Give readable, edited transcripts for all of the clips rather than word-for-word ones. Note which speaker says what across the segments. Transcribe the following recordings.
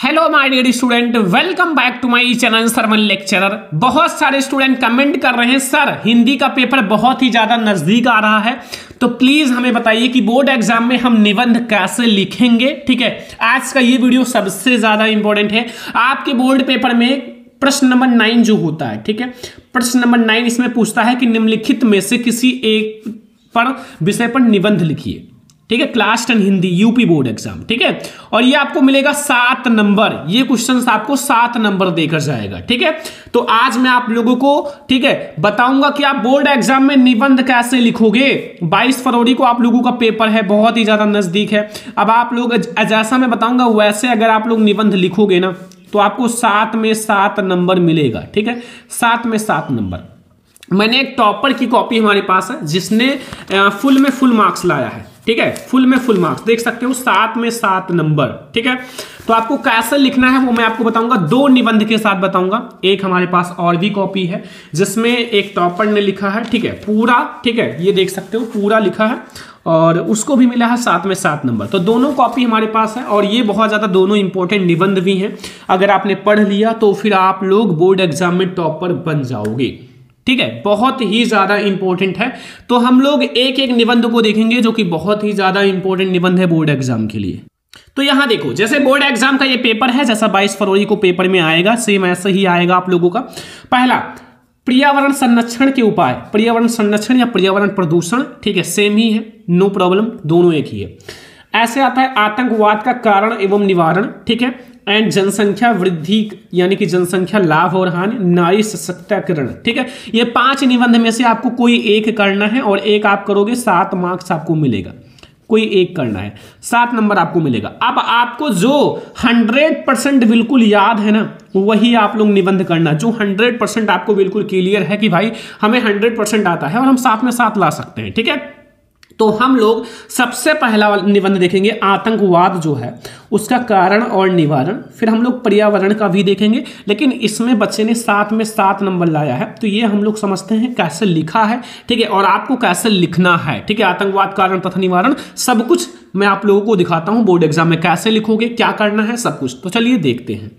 Speaker 1: Hello my dear student, welcome back to my channel sermon lecturer. बहुत सारे student comment कर रहे हैं सर हिंदी का पेपर बहुत ही ज्यादा नजदीक आ रहा है, तो प्लीज हमें बताइए कि बोर्ड एग्जाम में हम निबंध कैसे लिखेंगे। ठीक है, आज का ये वीडियो सबसे ज्यादा इंपॉर्टेंट है। आपके बोर्ड पेपर में प्रश्न नंबर 9 जो होता है, ठीक है, प्रश्न नंबर 9 इसमें पूछता है कि निम्नलिखित में से किसी एक विषय पर निबंध लिखिए। ठीक है, class 10 Hindi UP board exam. ठीक है, और ये आपको मिलेगा 7 नंबर। ये क्वेश्चन आपको 7 नंबर देकर जाएगा। ठीक है, तो आज मैं आप लोगों को, ठीक है, बताऊंगा कि आप बोर्ड एग्जाम में निबंध कैसे लिखोगे। 22 फरवरी को आप लोगों का पेपर है, बहुत ही ज्यादा नजदीक है। अब आप लोग जैसा मैं बताऊंगा वैसे अगर आप लोग निबंध लिखोगे ना तो आपको 7 में 7 नंबर मिलेगा। ठीक है, 7 में 7 नंबर। मैंने एक टॉपर की कॉपी हमारे पास है जिसने फुल में फुल मार्क्स लाया है। ठीक है, फुल में फुल मार्क्स देख सकते हो, 7 में 7 नंबर। ठीक है, तो आपको कैसे लिखना है वो मैं आपको बताऊंगा, 2 निबंध के साथ बताऊंगा। एक हमारे पास और भी कॉपी है जिसमें एक टॉपर ने लिखा है, ठीक है, पूरा, ठीक है, ये देख सकते हो पूरा लिखा है और उसको भी मिला है 7 में 7 नंबर। तो दोनों कॉपी हमारे पास है और ये बहुत ज्यादा दोनों इंपॉर्टेंट निबंध भी हैं। अगर आपने पढ़ लिया तो फिर आप लोग बोर्ड एग्जाम में टॉपर बन जाओगे। ठीक है, बहुत ही ज्यादा इंपॉर्टेंट है। तो हम लोग एक एक निबंध को देखेंगे जो कि बहुत ही ज्यादा इंपॉर्टेंट निबंध है बोर्ड एग्जाम के लिए। तो यहां देखो, जैसे बोर्ड एग्जाम का ये पेपर है, जैसा 22 फरवरी को पेपर में आएगा सेम ऐसे ही आएगा आप लोगों का। पहला, पर्यावरण संरक्षण के उपाय, पर्यावरण संरक्षण या पर्यावरण प्रदूषण, ठीक है, सेम ही है, नो प्रॉब्लम, दोनों एक ही है। ऐसे आता है आतंकवाद का कारण एवं निवारण, ठीक है, एंड जनसंख्या वृद्धि यानी कि जनसंख्या लाभ और हानि, नारी सशक्तिकरण। ठीक है, ये 5 निबंध में से आपको कोई एक करना है और एक आप करोगे 7 मार्क्स आपको मिलेगा। कोई एक करना है, 7 नंबर आपको मिलेगा। अब आपको जो 100% बिल्कुल याद है ना वही आप लोग निबंध करना, जो 100% आपको बिल्कुल क्लियर है कि भाई हमें 100% आता है और हम 7 में 7 ला सकते हैं। ठीक है, तो हम लोग सबसे पहला निबंध देखेंगे आतंकवाद जो है उसका कारण और निवारण, फिर हम लोग पर्यावरण का भी देखेंगे। लेकिन इसमें बच्चे ने 7 में 7 नंबर लाया है तो ये हम लोग समझते हैं कैसे लिखा है। ठीक है, और आपको कैसे लिखना है। ठीक है, आतंकवाद कारण तथा निवारण सब कुछ मैं आप लोगों को दिखाता हूं बोर्ड एग्जाम में कैसे लिखोगे, क्या करना है, सब कुछ। तो चलिए देखते हैं।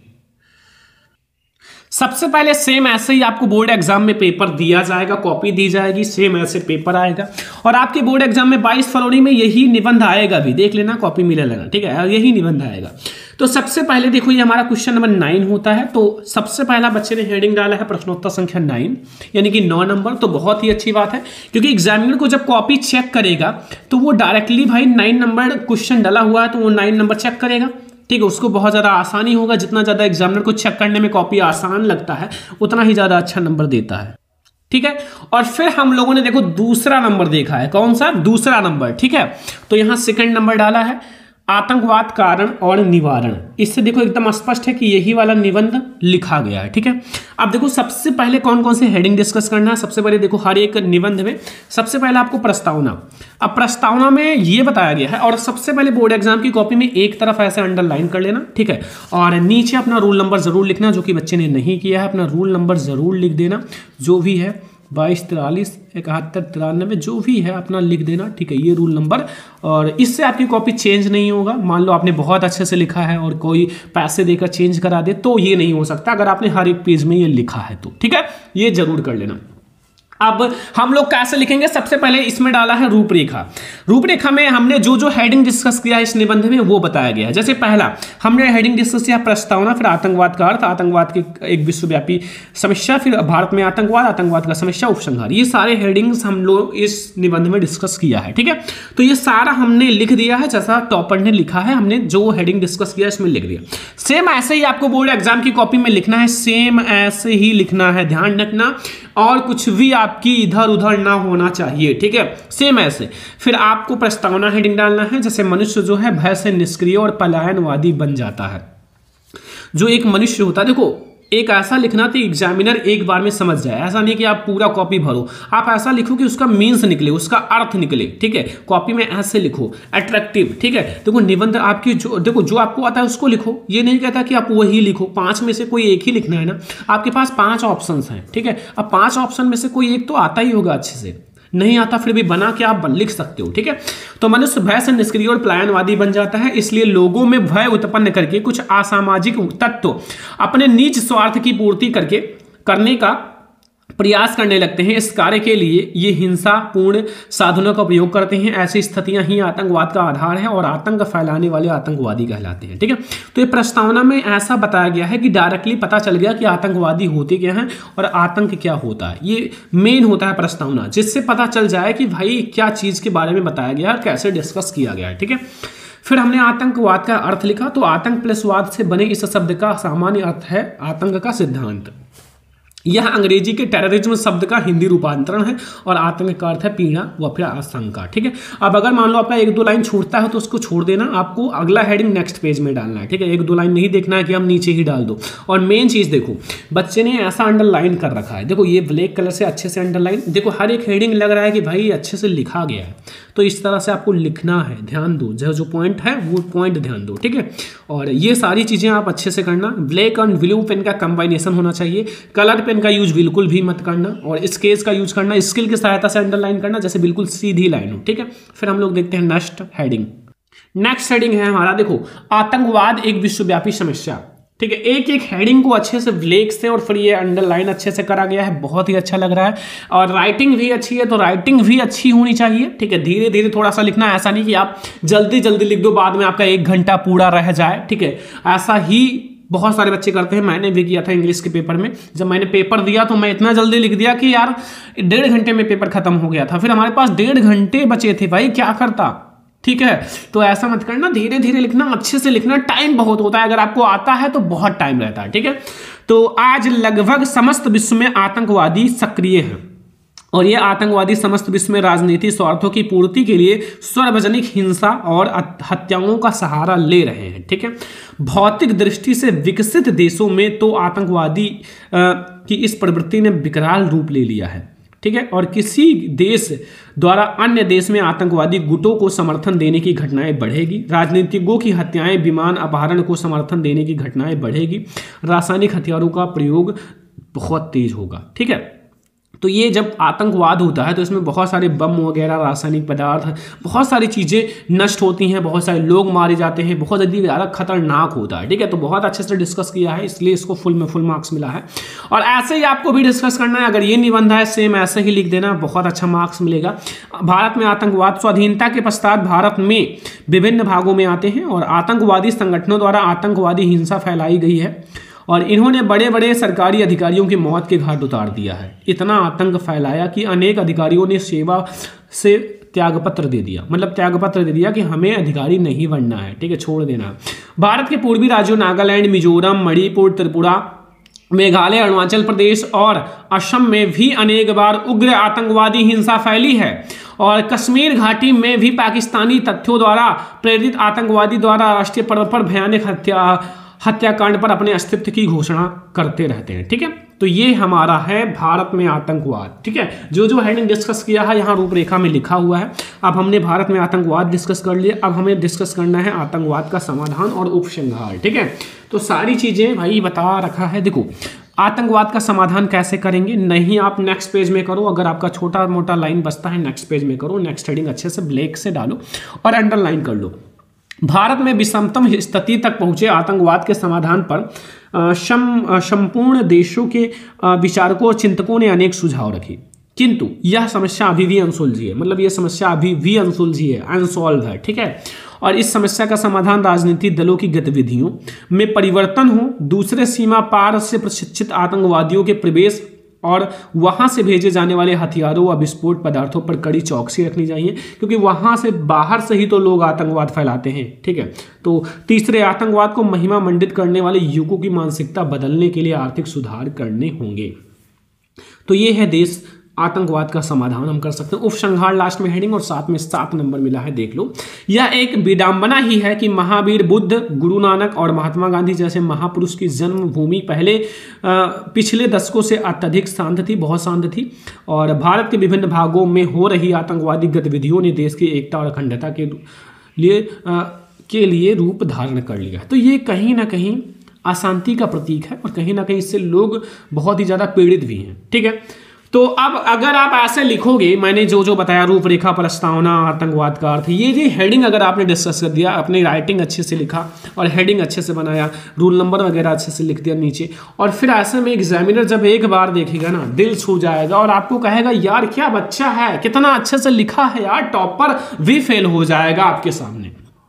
Speaker 1: सबसे पहले सेम ऐसे ही आपको बोर्ड एग्जाम में पेपर दिया जाएगा, कॉपी दी जाएगी, सेम ऐसे पेपर आएगा और आपके बोर्ड एग्जाम में 22 फरवरी में यही निबंध आएगा भी, देख लेना, कॉपी मिले लेना। ठीक है, यही निबंध आएगा। तो सबसे पहले देखो, ये हमारा क्वेश्चन नंबर 9 होता है। तो सबसे पहला बच्चे ने हेडिंग डाला है प्रश्नोत्तर संख्या 9 यानी कि 9 नंबर। तो बहुत ही अच्छी बात है क्योंकि एग्जामिनर को जब कॉपी चेक करेगा तो वो डायरेक्टली भाई 9 नंबर क्वेश्चन डाला हुआ है तो वो 9 नंबर चेक करेगा। ठीक है, उसको बहुत ज़्यादा आसानी होगा। जितना ज़्यादा एग्जामिनर को चेक करने में कॉपी आसान लगता है उतना ही ज़्यादा अच्छा नंबर देता है। ठीक है, और फिर हम लोगों ने देखो दूसरा नंबर देखा है, कौन सा, दूसरा नंबर। ठीक है, तो यहाँ सेकंड नंबर डाला है आतंकवाद कारण और निवारण। इससे देखो एकदम स्पष्ट है कि यही वाला निबंध लिखा गया है। ठीक है, अब देखो सबसे पहले कौन कौन से हेडिंग डिस्कस करना है। सबसे पहले देखो हर एक निबंध में सबसे पहले आपको प्रस्तावना, अब प्रस्तावना में ये बताया गया है और सबसे पहले बोर्ड एग्जाम की कॉपी में एक तरफ ऐसे अंडरलाइन कर लेना। ठीक है, और नीचे अपना रोल नंबर जरूर लिखना, जो कि बच्चे ने नहीं किया है, अपना रोल नंबर जरूर लिख देना, जो भी है 22 43 71 93 जो भी है अपना लिख देना। ठीक है, ये रूल नंबर, और इससे आपकी कॉपी चेंज नहीं होगा। मान लो आपने बहुत अच्छे से लिखा है और कोई पैसे देकर चेंज करा दे तो ये नहीं हो सकता अगर आपने हर एक पेज में ये लिखा है तो। ठीक है, ये जरूर कर लेना। अब हम लोग कैसे लिखेंगे, सबसे पहले इसमें डाला है रूपरेखा। रूपरेखा में हमने जो जो हेडिंग डिस्कस किया है इस निबंध में वो बताया गया है। जैसे पहला हमने हेडिंग डिस्कस किया प्रस्तावना, फिर आतंकवाद का अर्थ, आतंकवाद की एक विश्वव्यापी समस्या, फिर भारत में आतंकवाद, आतंकवाद का समस्या, उपसंहार। ये सारे हेडिंग्स हम लोग इस निबंध में डिस्कस किया है। ठीक है, तो ये सारा हमने लिख दिया है जैसा टॉपर ने लिखा है, हमने जो हेडिंग डिस्कस किया इसमें लिख दिया। सेम ऐसे ही आपको बोर्ड एग्जाम की कॉपी में लिखना है, सेम ऐसे ही लिखना है, ध्यान रखना, और कुछ भी आपकी इधर उधर ना होना चाहिए। ठीक है, सेम ऐसे। फिर आपको प्रस्तावना हेडिंग डालना है, जैसे मनुष्य जो है भय से निष्क्रिय और पलायनवादी बन जाता है। जो एक मनुष्य होता है, देखो एक ऐसा लिखना कि एग्जामिनर एक बार में समझ जाए। ऐसा नहीं कि आप पूरा कॉपी भरो, आप ऐसा लिखो कि उसका मीन्स निकले, उसका अर्थ निकले। ठीक है, कॉपी में ऐसे लिखो, अट्रैक्टिव। ठीक है, देखो निबंध आपकी जो, देखो जो आपको आता है उसको लिखो, ये नहीं कहता कि आप वही लिखो, 5 में से कोई एक ही लिखना है ना। आपके पास 5 ऑप्शंस हैं। ठीक है, अब 5 ऑप्शन में से कोई एक तो आता ही होगा अच्छे से, नहीं आता फिर भी बना के आप लिख सकते हो, ठीक है। तो मनुष्य भय से निष्क्रिय और पलायनवादी बन जाता है, इसलिए लोगों में भय उत्पन्न करके कुछ असामाजिक तत्व अपने नीच स्वार्थ की पूर्ति करने का प्रयास करने लगते हैं। इस कार्य के लिए ये हिंसापूर्ण साधनों का उपयोग करते हैं। ऐसी स्थितियां ही आतंकवाद का आधार है और आतंक फैलाने वाले आतंकवादी कहलाते हैं, ठीक है। तो ये प्रस्तावना में ऐसा बताया गया है कि डायरेक्टली पता चल गया कि आतंकवादी होते क्या हैं और आतंक क्या होता है। ये मेन होता है प्रस्तावना, जिससे पता चल जाए कि भाई क्या चीज के बारे में बताया गया और कैसे डिस्कस किया गया है, ठीक है। फिर हमने आतंकवाद का अर्थ लिखा, तो आतंक प्लस वाद से बने इस शब्द का सामान्य अर्थ है आतंक का सिद्धांत। यह अंग्रेजी के टेररिज्म शब्द का हिंदी रूपांतरण है और आतंक का अर्थ है पीड़ा व फिर आशंका, ठीक है। अब अगर मान लो आपका 1-2 लाइन छूटता है तो उसको छोड़ देना, आपको अगला हेडिंग नेक्स्ट पेज में डालना है, ठीक है। 1-2 लाइन नहीं देखना है कि हम नीचे ही डाल दो। और मेन चीज देखो, बच्चे ने ऐसा अंडरलाइन कर रखा है, देखो ये ब्लैक कलर से अच्छे से अंडरलाइन, देखो हर एक हेडिंग लग रहा है कि भाई अच्छे से लिखा गया है। तो इस तरह से आपको लिखना है, ध्यान दो, जो पॉइंट है वो पॉइंट ध्यान दो, ठीक है। और ये सारी चीजें आप अच्छे से करना। ब्लैक एंड ब्लू पेन का कंबाइनेशन होना चाहिए, कलर पेन का यूज बिल्कुल भी मत करना और स्केच का यूज करना, स्किल की सहायता से अंडरलाइन करना, जैसे बिल्कुल सीधी लाइन हो, ठीक है। फिर हम लोग देखते हैं नेक्स्ट हेडिंग। नेक्स्ट हेडिंग है हमारा, देखो आतंकवाद एक विश्वव्यापी समस्या, ठीक है। एक एक हेडिंग को अच्छे से ब्लैक से और फिर ये अंडरलाइन अच्छे से करा गया है, बहुत ही अच्छा लग रहा है। और राइटिंग भी अच्छी है, तो राइटिंग भी अच्छी होनी चाहिए, ठीक है। धीरे धीरे थोड़ा सा लिखना, ऐसा नहीं कि आप जल्दी जल्दी लिख दो, बाद में आपका 1 घंटा पूरा रह जाए, ठीक है। ऐसा ही बहुत सारे बच्चे करते हैं, मैंने भी किया था इंग्लिश के पेपर में। जब मैंने पेपर दिया तो मैं इतना जल्दी लिख दिया कि यार 1.5 घंटे में पेपर खत्म हो गया था, फिर हमारे पास 1.5 घंटे बचे थे, भाई क्या करता, ठीक है। तो ऐसा मत करना, धीरे धीरे लिखना, अच्छे से लिखना, टाइम बहुत होता है, अगर आपको आता है तो बहुत टाइम रहता है, ठीक है। तो आज लगभग समस्त विश्व में आतंकवादी सक्रिय हैं और ये आतंकवादी समस्त विश्व में राजनीतिक स्वार्थों की पूर्ति के लिए सार्वजनिक हिंसा और हत्याओं का सहारा ले रहे हैं, ठीक है। भौतिक दृष्टि से विकसित देशों में तो आतंकवादी की इस प्रवृत्ति ने विकराल रूप ले लिया है, ठीक है। और किसी देश द्वारा अन्य देश में आतंकवादी गुटों को समर्थन देने की घटनाएं बढ़ेगी, राजनीतिज्ञों की हत्याएं, विमान अपहरण को समर्थन देने की घटनाएं बढ़ेगी, रासायनिक हथियारों का प्रयोग बहुत तेज होगा, ठीक है। तो ये जब आतंकवाद होता है तो इसमें बहुत सारे बम वगैरह, रासायनिक पदार्थ, बहुत सारी चीज़ें नष्ट होती हैं, बहुत सारे लोग मारे जाते हैं, बहुत ज़्यादा खतरनाक होता है, ठीक है। तो बहुत अच्छे से डिस्कस किया है, इसलिए इसको फुल में फुल मार्क्स मिला है। और ऐसे ही आपको भी डिस्कस करना है, अगर ये निबंध है सेम ऐसे ही लिख देना, बहुत अच्छा मार्क्स मिलेगा। भारत में आतंकवाद, स्वाधीनता के पश्चात भारत में विभिन्न भागों में आते हैं और आतंकवादी संगठनों द्वारा आतंकवादी हिंसा फैलाई गई है और इन्होंने बड़े बड़े सरकारी अधिकारियों की मौत के घाट उतार दिया है। इतना आतंक फैलाया कि अनेक अधिकारियों ने सेवा से त्यागपत्र दे दिया, मतलब त्यागपत्र दे दिया कि हमें अधिकारी नहीं बनना है, ठीक है, छोड़ देना है। भारत के पूर्वी राज्यों नागालैंड, मिजोरम, मणिपुर, त्रिपुरा, मेघालय, अरुणाचल प्रदेश और असम में भी अनेक बार उग्र आतंकवादी हिंसा फैली है और कश्मीर घाटी में भी पाकिस्तानी तथ्यों द्वारा प्रेरित आतंकवादी द्वारा राष्ट्रीय पर्व पर भयानक हत्याकांड पर अपने अस्तित्व की घोषणा करते रहते हैं, ठीक है। तो ये हमारा है भारत में आतंकवाद, ठीक है। जो हेडिंग डिस्कस किया है यहाँ रूपरेखा में लिखा हुआ है। अब हमने भारत में आतंकवाद डिस्कस कर लिया, अब हमें डिस्कस करना है आतंकवाद का समाधान और उपसंहार, ठीक है। तो सारी चीजें भाई बता रखा है। देखो आतंकवाद का समाधान कैसे करेंगे, नहीं आप नेक्स्ट पेज में करो, अगर आपका छोटा मोटा लाइन बचता है नेक्स्ट पेज में करो, नेक्स्ट हेडिंग अच्छे से ब्लैक से डालो और अंडरलाइन कर लो। भारत में विषमतम स्थिति तक पहुंचे आतंकवाद के समाधान पर संपूर्ण देशों के विचारकों और चिंतकों ने अनेक सुझाव रखे, किंतु यह समस्या अभी भी अनसुलझी है, मतलब यह समस्या अभी भी अनसुलझी है, अनसॉल्व है, ठीक है। और इस समस्या का समाधान राजनीतिक दलों की गतिविधियों में परिवर्तन हो, दूसरे सीमा पार से प्रशिक्षित आतंकवादियों के प्रवेश और वहां से भेजे जाने वाले हथियारों व विस्फोट पदार्थों पर कड़ी चौकसी रखनी चाहिए, क्योंकि वहां से बाहर से ही तो लोग आतंकवाद फैलाते हैं, ठीक है। तो तीसरे, आतंकवाद को महिमा मंडित करने वाले युगों की मानसिकता बदलने के लिए आर्थिक सुधार करने होंगे। तो ये है देश आतंकवाद का समाधान हम कर सकते हैं। उपसंहार लास्ट में हेडिंग और साथ में 7 नंबर मिला है, देख लो। यह एक विडंबना ही है कि महावीर बुद्ध, गुरु नानक और महात्मा गांधी जैसे महापुरुष की जन्मभूमि पिछले दशकों से अत्यधिक शांत थी, बहुत शांत थी, और भारत के विभिन्न भागों में हो रही आतंकवादी गतिविधियों ने देश की एकता और अखंडता के लिए रूप धारण कर लिया। तो ये कहीं ना कहीं अशांति का प्रतीक है और कहीं ना कहीं इससे लोग बहुत ही ज़्यादा पीड़ित भी हैं, ठीक है। तो अब अगर आप ऐसे लिखोगे, मैंने जो जो बताया, रूपरेखा, प्रस्तावना, आतंकवाद का अर्थ, ये हेडिंग अगर आपने डिस्कस कर दिया, अपनी राइटिंग अच्छे से लिखा और हेडिंग अच्छे से बनाया, रूल नंबर वगैरह अच्छे से लिख दिया नीचे, और फिर ऐसे में एग्जामिनर जब एक बार देखेगा ना, दिल छू जाएगा और आपको कहेगा यार क्या बच्चा है, कितना अच्छे से लिखा है यार, टॉपर भी फेल हो जाएगा आपके सामने।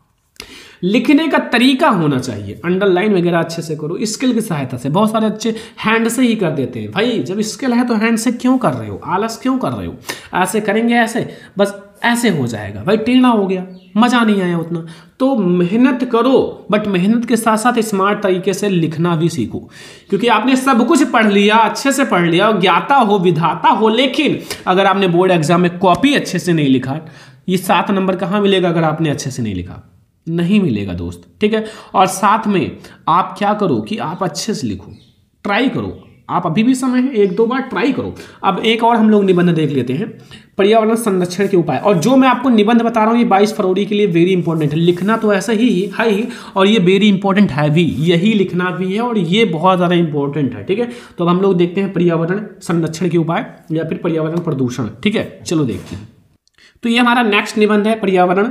Speaker 1: लिखने का तरीका होना चाहिए, अंडरलाइन वगैरह अच्छे से करो स्किल की सहायता से। बहुत सारे अच्छे हैंड से ही कर देते हैं, भाई जब स्किल है तो हैंड से क्यों कर रहे हो, आलस क्यों कर रहे हो, ऐसे करेंगे ऐसे बस ऐसे हो जाएगा, भाई टेढ़ा हो गया, मजा नहीं आया उतना। तो मेहनत करो, बट मेहनत के साथ साथ स्मार्ट तरीके से लिखना भी सीखो, क्योंकि आपने सब कुछ पढ़ लिया, अच्छे से पढ़ लिया, ज्ञाता हो विधाता हो, लेकिन अगर आपने बोर्ड एग्जाम में कॉपी अच्छे से नहीं लिखा, ये 7 नंबर कहाँ मिलेगा अगर आपने अच्छे से नहीं लिखा, नहीं मिलेगा दोस्त, ठीक है। और साथ में आप क्या करो कि आप अच्छे से लिखो, ट्राई करो, आप अभी भी समय है, 1-2 बार ट्राई करो। अब एक और हम लोग निबंध देख लेते हैं, पर्यावरण संरक्षण के उपाय। और जो मैं आपको निबंध बता रहा हूँ ये 22 फरवरी के लिए वेरी इंपॉर्टेंट है, लिखना तो ऐसा ही है ही, और ये वेरी इंपॉर्टेंट है भी, यही लिखना भी है और ये बहुत ज़्यादा इंपॉर्टेंट है, ठीक है। तो अब हम लोग देखते हैं पर्यावरण संरक्षण के उपाय या फिर पर्यावरण प्रदूषण, ठीक है, चलो देखते हैं। तो ये हमारा नेक्स्ट निबंध है, पर्यावरण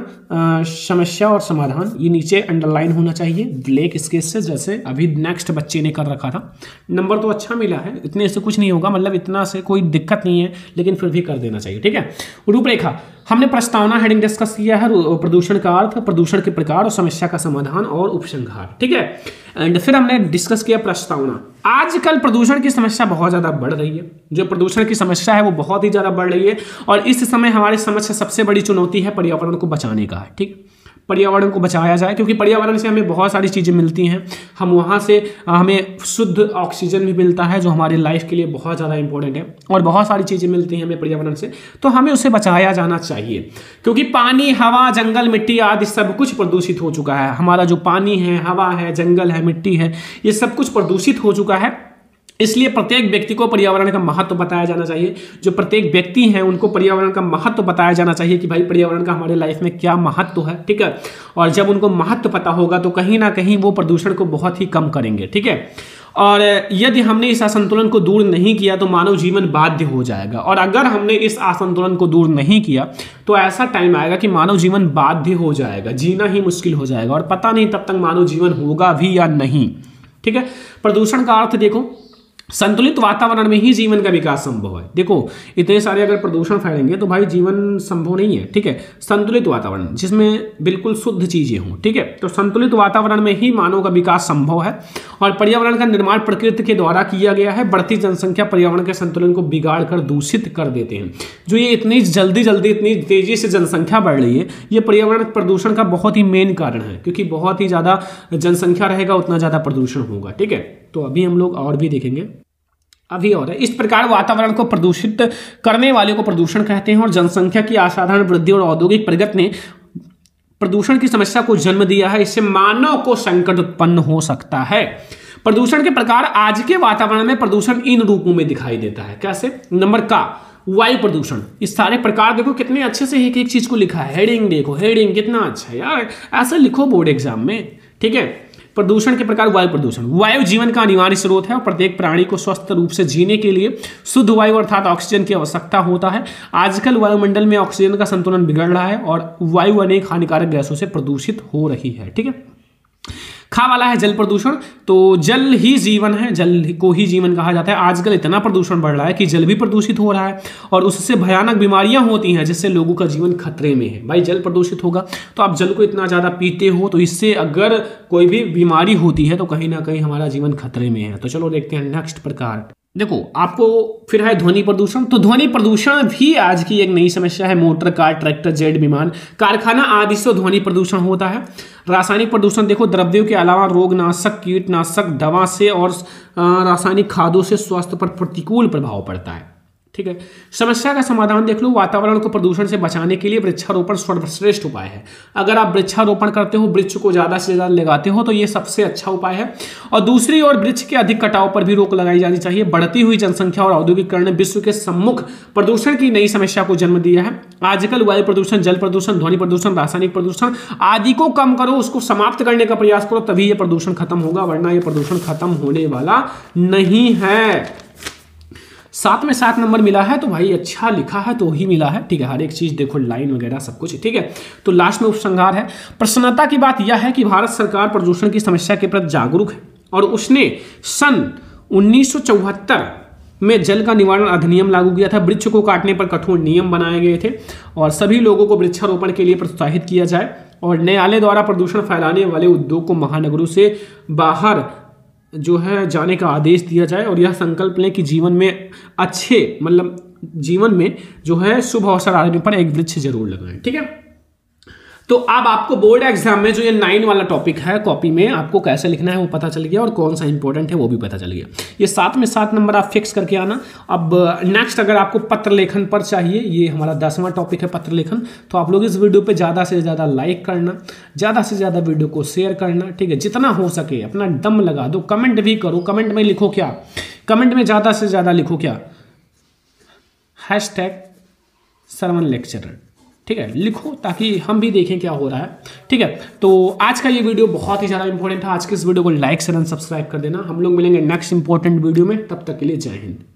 Speaker 1: समस्या और समाधान। ये नीचे अंडरलाइन होना चाहिए ब्लैक स्केच से, जैसे अभी नेक्स्ट बच्चे ने कर रखा था। नंबर तो अच्छा मिला है, इतने से कुछ नहीं होगा, मतलब इतना से कोई दिक्कत नहीं है, लेकिन फिर भी कर देना चाहिए, ठीक है। रूपरेखा, हमने प्रस्तावना हेडिंग डिस्कस किया है, प्रदूषण का अर्थ, प्रदूषण के प्रकार और समस्या का समाधान और उपसंहार, ठीक है। एंड फिर हमने डिस्कस किया प्रस्तावना। आजकल प्रदूषण की समस्या बहुत ज़्यादा बढ़ रही है, जो प्रदूषण की समस्या है वो बहुत ही ज़्यादा बढ़ रही है, और इस समय हमारे समझ से सबसे बड़ी चुनौती है पर्यावरण को बचाने का, ठीक। पर्यावरण को बचाया जाए, क्योंकि पर्यावरण से हमें बहुत सारी चीज़ें मिलती हैं, हम वहाँ से हमें शुद्ध ऑक्सीजन भी मिलता है जो हमारे लाइफ के लिए बहुत ज़्यादा इंपॉर्टेंट है, और बहुत सारी चीज़ें मिलती हैं हमें पर्यावरण से, तो हमें उसे बचाया जाना चाहिए। क्योंकि पानी, हवा, जंगल, मिट्टी आदि सब कुछ प्रदूषित हो चुका है। हमारा जो पानी है, हवा है, जंगल है, मिट्टी है, ये सब कुछ प्रदूषित हो चुका है। इसलिए प्रत्येक व्यक्ति को पर्यावरण का महत्व बताया जाना चाहिए। जो प्रत्येक व्यक्ति हैं उनको पर्यावरण का महत्व बताया जाना चाहिए कि भाई पर्यावरण का हमारे लाइफ में क्या महत्व है, ठीक है। और जब उनको महत्व पता होगा तो कहीं ना कहीं वो प्रदूषण को बहुत ही कम करेंगे, ठीक है। और यदि हमने इस असंतुलन को दूर नहीं किया तो मानव जीवन बाध्य हो जाएगा, और अगर हमने इस असंतुलन को दूर नहीं किया तो ऐसा टाइम आएगा कि मानव जीवन बाध्य हो जाएगा, जीना ही मुश्किल हो जाएगा, और पता नहीं तब तक मानव जीवन होगा भी या नहीं, ठीक है। प्रदूषण का अर्थ देखो, संतुलित वातावरण में ही जीवन का विकास संभव है। देखो इतने सारे अगर प्रदूषण फैलेंगे तो भाई जीवन संभव नहीं है, ठीक है। संतुलित वातावरण जिसमें बिल्कुल शुद्ध चीजें हों, ठीक है। तो संतुलित वातावरण में ही मानव का विकास संभव है, और पर्यावरण का निर्माण प्रकृति के द्वारा किया गया है। बढ़ती जनसंख्या पर्यावरण के संतुलन को बिगाड़ कर दूषित कर देते हैं। जो ये इतनी जल्दी इतनी तेजी से जनसंख्या बढ़ रही है, ये पर्यावरण प्रदूषण का बहुत ही मेन कारण है, क्योंकि बहुत ही ज्यादा जनसंख्या रहेगा उतना ज्यादा प्रदूषण होगा, ठीक है। तो अभी हम लोग और भी देखेंगे, अभी और है। इस प्रकार वातावरण को प्रदूषित करने वाले को प्रदूषण कहते हैं, और जनसंख्या की असाधारण वृद्धि और औद्योगिक प्रगति ने प्रदूषण की समस्या को जन्म दिया है। इससे मानव को संकट उत्पन्न हो सकता है। प्रदूषण के प्रकार, आज के वातावरण में प्रदूषण इन रूपों में दिखाई देता है। कैसे? नंबर का वायु प्रदूषण। इस सारे प्रकार देखो कितने अच्छे से एक एक चीज को लिखा है, हेडिंग देखो, हेडिंग कितना अच्छा है यार, ऐसा लिखो बोर्ड एग्जाम में, ठीक है। प्रदूषण के प्रकार, वायु प्रदूषण। वायु जीवन का अनिवार्य स्रोत है, और प्रत्येक प्राणी को स्वस्थ रूप से जीने के लिए शुद्ध वायु अर्थात ऑक्सीजन की आवश्यकता होता है। आजकल वायुमंडल में ऑक्सीजन का संतुलन बिगड़ रहा है, और वायु अनेक हानिकारक गैसों से प्रदूषित हो रही है, ठीक है। खा वाला है जल प्रदूषण। तो जल ही जीवन है, जल को ही जीवन कहा जाता है। आजकल इतना प्रदूषण बढ़ रहा है कि जल भी प्रदूषित हो रहा है, और उससे भयानक बीमारियां होती हैं, जिससे लोगों का जीवन खतरे में है। भाई जल प्रदूषित होगा तो आप जल को इतना ज़्यादा पीते हो, तो इससे अगर कोई भी बीमारी होती है तो कहीं ना कहीं हमारा जीवन खतरे में है। तो चलो देखते हैं नेक्स्ट प्रकार। देखो आपको फिर है ध्वनि प्रदूषण। तो ध्वनि प्रदूषण भी आज की एक नई समस्या है। मोटर, कार, ट्रैक्टर, जेट विमान, कारखाना आदि से ध्वनि प्रदूषण होता है। रासायनिक प्रदूषण देखो, द्रव्यों के अलावा रोगनाशक, कीटनाशक दवा से और रासायनिक खादों से स्वास्थ्य पर प्रतिकूल प्रभाव पड़ता है, ठीक है। समस्या का समाधान देख लो। वातावरण को प्रदूषण से बचाने के लिए वृक्षारोपण सर्वश्रेष्ठ उपाय है। अगर आप वृक्षारोपण करते हो, वृक्ष को ज़्यादा से ज़्यादा लगाते हो, तो ये सबसे अच्छा उपाय है। और दूसरी ओर वृक्ष के अधिक कटाव पर भी रोक लगाई जानी चाहिए। बढ़ती हुई जनसंख्या और औद्योगिकरण ने विश्व के सम्मुख प्रदूषण की नई समस्या को जन्म दिया है। आजकल वायु प्रदूषण, जल प्रदूषण, ध्वनि प्रदूषण, रासायनिक प्रदूषण आदि को कम करो, उसको समाप्त करने का प्रयास करो, तभी ये प्रदूषण खत्म होगा, वरना ये प्रदूषण खत्म होने वाला नहीं है। 7 में 7 नंबर मिला है तो भाई अच्छा लिखा है तो ही मिला है, ठीक है। हर एक चीज़ देखो, लाइन वगैरह सब कुछ, ठीक है। तो लास्ट में उपसंहार है। प्रसन्नता की बात यह है कि भारत सरकार प्रदूषण की समस्या के प्रति जागरूक है और उसने सन 1974 में जल का निवारण अधिनियम लागू किया था। वृक्ष को काटने पर कठोर नियम बनाए गए थे और सभी लोगों को वृक्षारोपण के लिए प्रोत्साहित किया जाए और न्यायालय द्वारा प्रदूषण फैलाने वाले उद्योग को महानगरों से बाहर जो है जाने का आदेश दिया जाए और यह संकल्प लें कि जीवन में अच्छे मतलब जीवन में जो है शुभ अवसर आने पर एक वृक्ष जरूर लगाएं, ठीक है। तो अब आपको बोर्ड एग्जाम में जो ये 9 वाला टॉपिक है कॉपी में आपको कैसे लिखना है वो पता चल गया और कौन सा इंपॉर्टेंट है वो भी पता चल गया। ये 7 में 7 नंबर आप फिक्स करके आना। अब नेक्स्ट अगर आपको पत्र लेखन पर चाहिए, ये हमारा 10वां टॉपिक है पत्र लेखन, तो आप लोग इस वीडियो पे ज़्यादा से ज़्यादा लाइक करना, ज़्यादा से ज़्यादा वीडियो को शेयर करना, ठीक है। जितना हो सके अपना दम लगा दो, कमेंट भी करो। कमेंट में लिखो क्या, कमेंट में ज़्यादा से ज़्यादा लिखो क्या, #सरवण लेक्चरर, ठीक है, लिखो ताकि हम भी देखें क्या हो रहा है, ठीक है। तो आज का ये वीडियो बहुत ही ज़्यादा इंपॉर्टेंट था। आज के इस वीडियो को लाइक शेयर एंड सब्सक्राइब कर देना। हम लोग मिलेंगे नेक्स्ट इंपॉर्टेंट वीडियो में, तब तक के लिए जय हिंद।